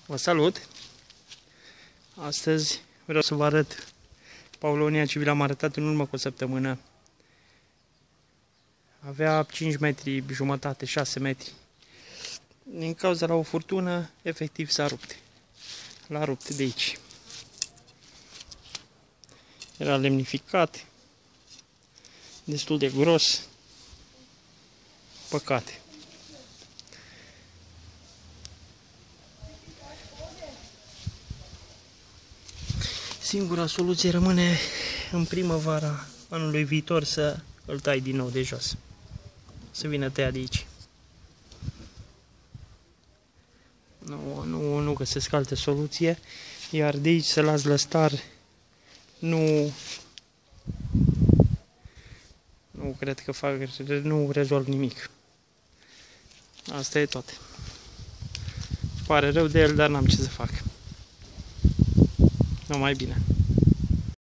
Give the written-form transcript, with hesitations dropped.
Vă salut! Astăzi vreau să vă arăt paulonia ce vi l-am arătat în urmă cu o săptămână. Avea 5 metri jumătate, 6 metri. Din cauza la o furtună, efectiv s-a rupt. L-a rupt de aici. Era lemnificat, destul de gros. Păcate. Singura soluție rămâne în primăvara anului viitor să îl tai din nou de jos. Să vină tăiat de aici. Nu găsesc altă soluție. Iar de aici să las lăstar nu cred că nu rezolv nimic. Asta e tot. Pare rău de el, dar n-am ce să fac. Numai bine.